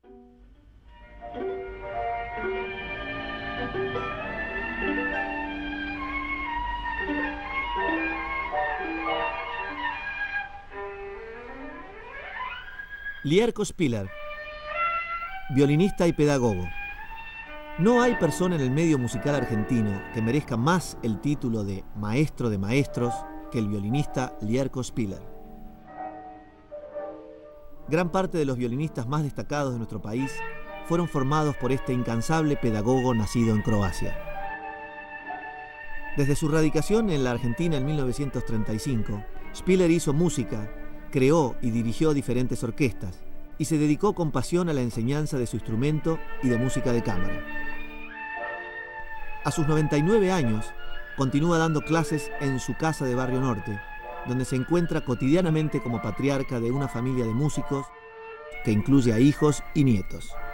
Lierko Spiller, violinista y pedagogo. No hay persona en el medio musical argentino que merezca más el título de maestro de maestros que el violinista Lierko Spiller. Gran parte de los violinistas más destacados de nuestro país fueron formados por este incansable pedagogo nacido en Croacia. Desde su radicación en la Argentina en 1935, Spiller hizo música, creó y dirigió diferentes orquestas y se dedicó con pasión a la enseñanza de su instrumento y de música de cámara. A sus 99 años, continúa dando clases en su casa de Barrio Norte, donde se encuentra cotidianamente como patriarca de una familia de músicos que incluye a hijos y nietos.